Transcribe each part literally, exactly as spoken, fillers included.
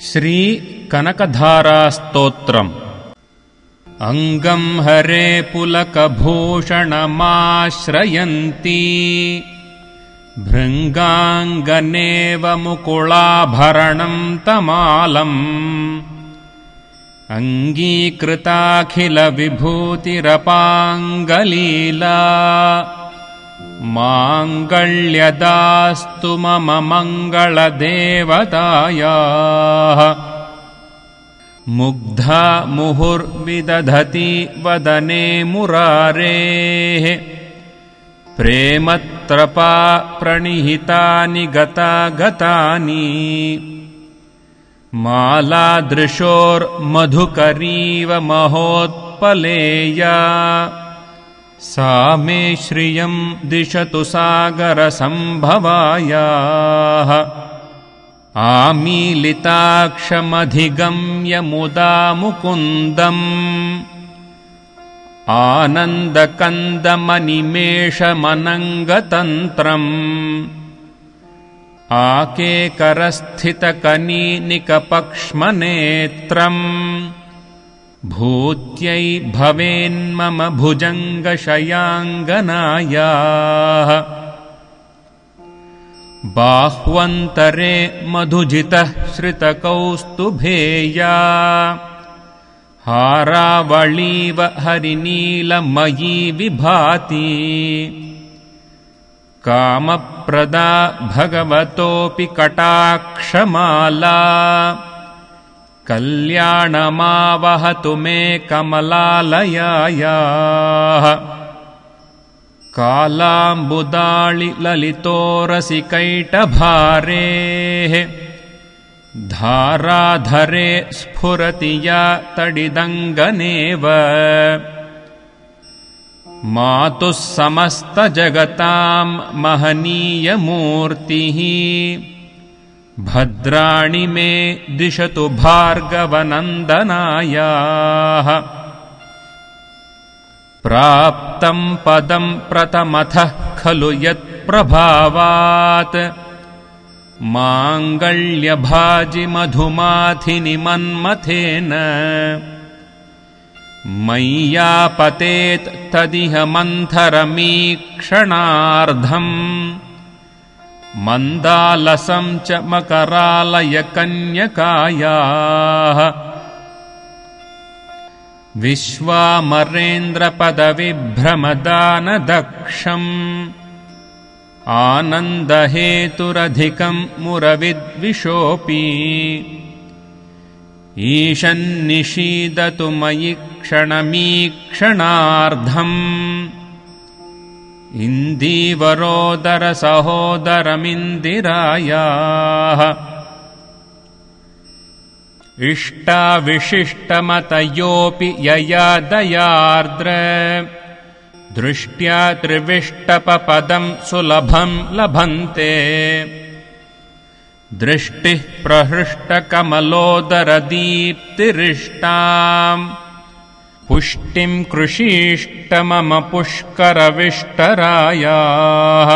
श्री कनकधारास्तोत्रम्। अंगं हरे पुलकभूषणमाश्रयन्ती भृङ्गाङ्गनेव मुकुलाभरणं तमालम् अङ्गीकृताखिलविभूतिरपाङ्गलीला माङ्गल्यदास्तु मम मङ्गलदेवतायाः। मुग्धा मुहुर्विदधति वदने मुरारेः प्रेमत्रपा प्रणिहितानि गतागतानि मालादृशोर्मधुकरीव महोत्पलेया सा मे श्रियं दिशतु सागरसम्भवायाः। आमीलिताक्षमधिगम्य मुदा मुकुन्दम् आनन्दकन्दमनिमेषमनङ्गतन्त्रम् आकेकरस्थितकनीनिकपक्ष्मनेत्रम् भूत्यै भवेन्मम भुजङ्गशयाङ्गनायाः। बाह्वन्तरे मधुजितः श्रितकौस्तुभेया हारावळीव हरिनीलमयी विभाति कामप्रदा भगवतोऽपि कटाक्षमाला कल्याणमावहतु मे कमलालयायाः। कालाम्बुदाळिललितोरसिकैटभारेः धाराधरे स्फुरति या तडिदङ्गनेव मातुः समस्तजगतां महनीयमूर्तिः भद्राणि मे दिशतु भार्गवनन्दनायाः। प्राप्तं पदं प्रथमतः खलु यत्प्रभावात् माङ्गल्यभाजिमधुमाथिनि मन्मथेन मय्यापतेत् तदिह मन्थरमीक्षणार्धम् मन्दालसं च मकरालयकन्यकायाः। विश्वामरेन्द्रपदविभ्रमदानदक्षम् आनन्दहेतुरधिकं मुरविद्विषोऽपि ईशन्निषीदतु मयि क्षणमीक्षणार्धम् इन्दीवरोदरसहोदरमिन्दिरायाः। इष्टाविशिष्टमतयोऽपि यया दयार्द्र दृष्ट्या त्रिविष्टपपदं सुलभं लभन्ते दृष्टिः प्रहृष्टकमलोदरदीप्तिरिष्टाम् पुष्टिं कृषीष्ट मम पुष्करविष्टरायाः।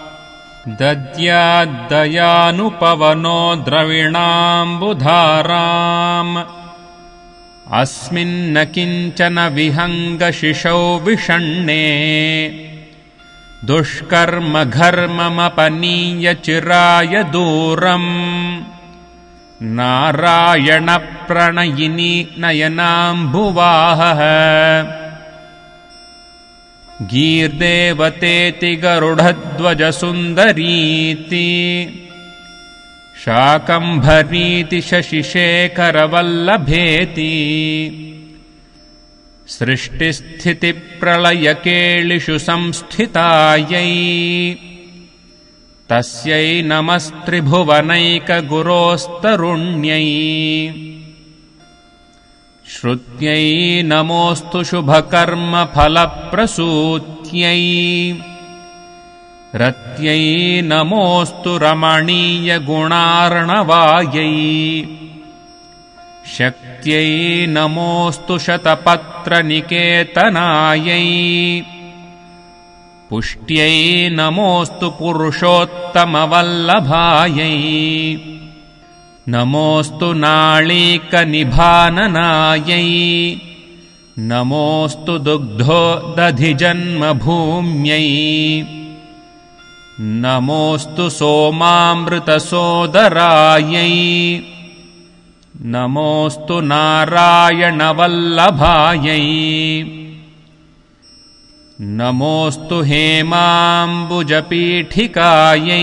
दद्याद्दयानुपवनो द्रविणाम्बुधाराम् अस्मिन्न किञ्चन विहङ्गशिशौ विषण्णे दुष्कर्मघर्ममपनीय चिराय दूरम् नारायणप्रणयिनी नयनाम्बुवाहः। गीर्देवतेति गरुडध्वजसुन्दरीति शाकम्भरीति शशिशेखरवल्लभेति सृष्टिस्थितिप्रलयकेलिषु संस्थितायै तस्यै नमस्त्रिभुवनैकगुरोस्तरुण्यै। श्रुत्यै नमोऽस्तु शुभकर्मफलप्रसूत्यै रत्यै नमोऽस्तु रमणीयगुणार्णवायै शक्त्यै नमोऽस्तु शतपत्रनिकेतनायै पुष्ट्यै नमोऽस्तु पुरुषोत्तमवल्लभायै नमोऽस्तु नाळीकनिभाननायै नमोऽस्तु दुग्धोदधिजन्मभूम्यै नमोऽस्तु सोमामृतसोदरायै नमोऽस्तु नारायणवल्लभायै नमोऽस्तु हेमाम्बुजपीठिकायै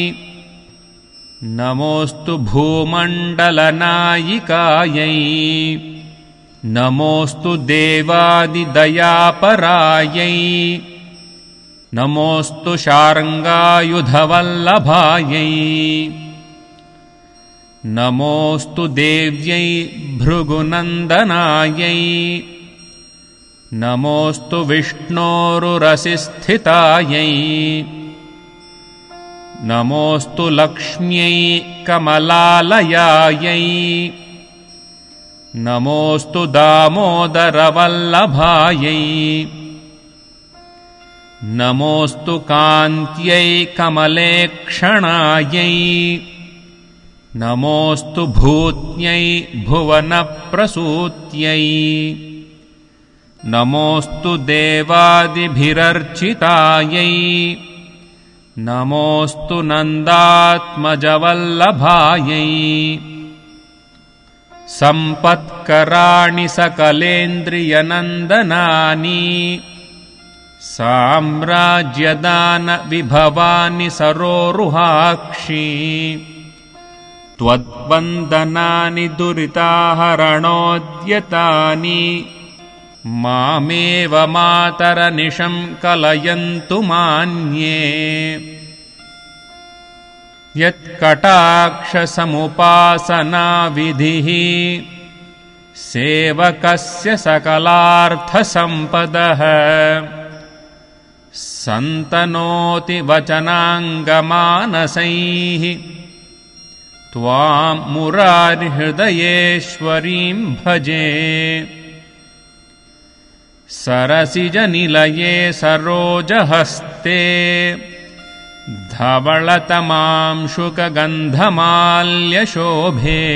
नमोऽस्तु भूमण्डलनायिकायै नमोऽस्तु देवादिदयापरायै नमोऽस्तु शार्ङ्गायुधवल्लभायै नमोऽस्तु देव्यै भृगुनन्दनायै नमोऽस्तु विष्णोरुरसिस्थितायै नमोऽस्तु लक्ष्म्यै कमलालयायै नमोऽस्तु दामोदरवल्लभायै नमोऽस्तु कान्त्यै कमलेक्षणायै नमोऽस्तु भूत्यै भुवनप्रसूत्यै नमोऽस्तु देवादिभिरर्चितायै नमोऽस्तु नन्दात्मजवल्लभायै सम्पत्कराणि सकलेन्द्रियनन्दनानि साम्राज्यदानविभवानि सरोरुहाक्षी त्वद्वन्दनानि दुरिताहरणोद्यतानि मामेव मातरनिशं कलयन्तु मान्ये यत्कटाक्षसमुपासनाविधिः सेवकस्य सकलार्थसम्पदः सन्तनोति वचनाङ्गमानसैः त्वां मुरारिहृदयेश्वरीं भजे सरसिजनिलये सरोजहस्ते धवलतमांशुकगन्धमाल्यशोभे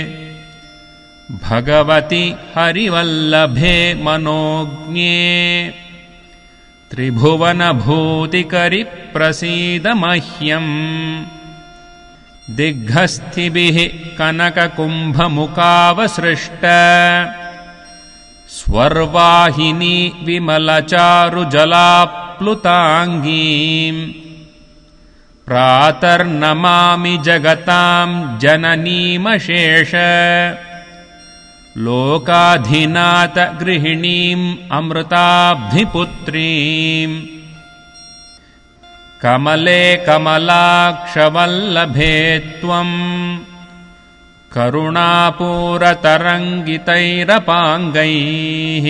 भगवति हरिवल्लभे मनोज्ञे त्रिभुवनभूतिकरि प्रसीद मह्यम् दिग्गस्थिभिः कनककुम्भमुखावसृष्ट स्वर्वाहिनी विमलचारुजलाप्लुताङ्गीम् प्रातर्नमामि जगतां जननीमशेष लोकाधिनाथ गृहिणीम् अमृताब्धिपुत्रीम् कमले कमलाक्षवल्लभे त्वम् करुणापूरतरङ्गितैरपाङ्गैः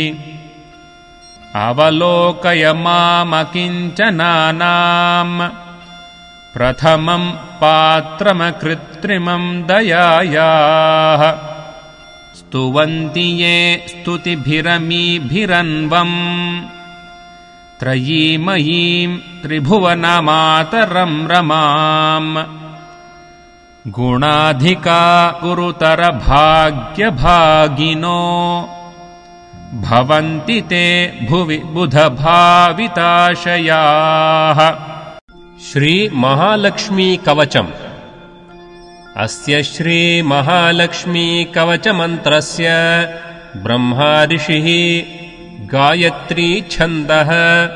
अवलोकय मामकिञ्चनानाम् प्रथमं पात्रमकृत्रिमं दयायाः स्तुवन्ति ये स्तुतिभिरमीभिरन्वम् त्रयीमयीं त्रिभुवनमातरं रमाम् गुणाधिका गुरुतरभाग्यभागिनो भवन्ति ते भुवि बुधभाविताशयाः। श्री महालक्ष्मी कवचम्। अस्य श्री महालक्ष्मी कवचमन्त्रस्य ब्रह्मा ऋषिः गायत्री छन्दः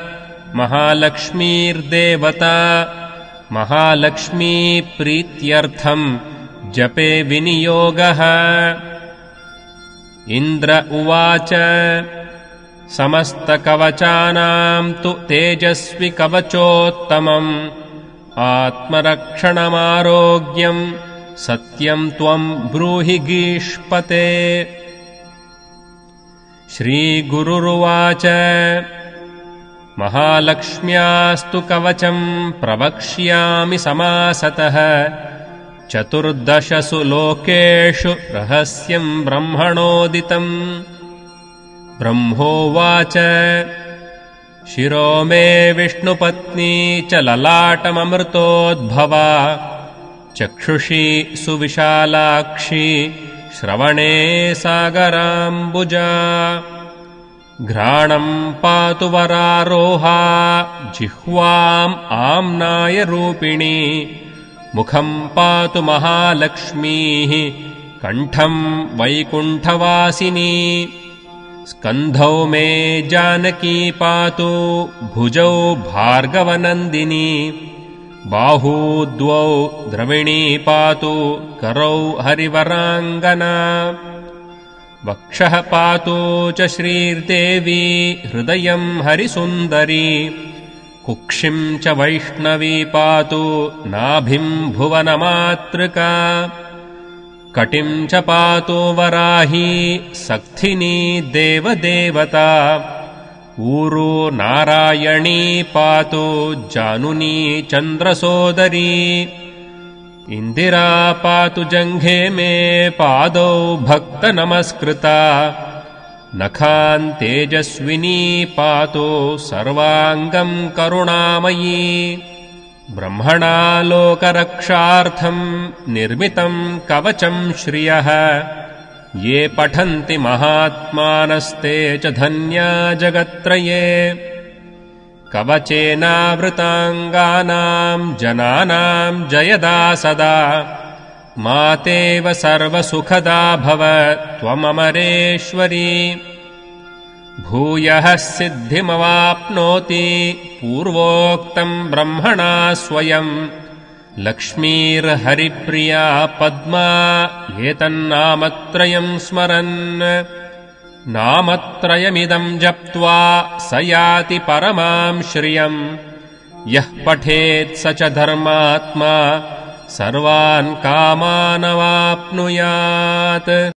महालक्ष्मीर्देवता महालक्ष्मी प्रीत्यर्थं जपे विनियोगः। इन्द्र उवाच समस्तकवचानां तु तेजस्वि कवचोत्तमम् आत्मरक्षणमारोग्यं सत्यं त्वं ब्रूहि गीष्पते। श्रीगुरुरुवाच महालक्ष्म्यास्तु कवचं प्रवक्ष्यामि समासतः चतुर्दशसु लोकेषु रहस्यं ब्रह्मणोदितम्। ब्रह्मोवाच शिरो मे विष्णुपत्नी च ललाटममृतोद्भवा चक्षुषी सुविशालाक्षी श्रवणे सागराम्बुजा घ्राणम् पातु वरारोहा जिह्वाम् आम्नायरूपिणी मुखम् पातु महालक्ष्मीः कण्ठम् वैकुण्ठवासिनी स्कन्धौ मे जानकी पातु भुजौ भार्गवनन्दिनी बाहू द्वौ द्रविणी पातु करौ हरिवराङ्गना वक्षः पातु च श्रीर्देवी हृदयम् हरिसुन्दरी कुक्षिम् च वैष्णवी पातु नाभिम् भुवनमातृका कटिम् च पातु वराही सक्थिनी देवदेवता ऊरू नारायणी पातु जानुनी चन्द्रसोदरी इन्दिरा पातु जङ्घे मे पादौ भक्तनमस्कृता नखान् तेजस्विनी पातु सर्वाङ्गम् करुणामयी ब्रह्मणा लोकरक्षार्थम् निर्मितम् कवचम् श्रियः ये पठन्ति महात्मानस्ते च धन्या जगत्त्रये कवचेनावृताङ्गानाम् जनानाम् जयदा सदा मातेव सर्वसुखदा भव त्वममरेश्वरी भूयः सिद्धिमवाप्नोति पूर्वोक्तम् ब्रह्मणा स्वयम् लक्ष्मीर्हरिप्रिया पद्मा एतन्नामत्रयम् स्मरन् नामत्रयमिदम् जप्त्वा स याति परमाम् श्रियम् यः पठेत् स च धर्मात्मा सर्वान् कामानवाप्नुयात्।